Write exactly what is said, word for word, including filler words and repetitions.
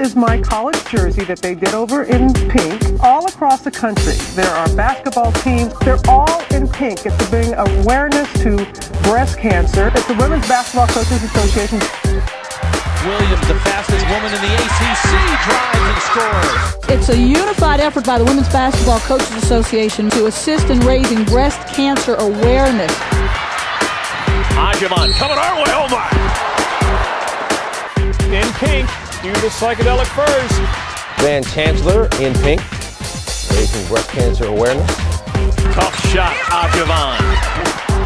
is my college jersey that they did over in pink. All across the country, there are basketball teams. They're all in pink. It's to bring awareness to breast cancer. It's the Women's Basketball Coaches Association. Williams, the fastest woman in the A C C, drives and scores. It's a unified effort by the Women's Basketball Coaches Association to assist in raising breast cancer awareness. Ajavon coming our way, oh my! In pink, due to psychedelic furs. Van Chancellor in pink, raising breast cancer awareness. Tough shot, Ajavon.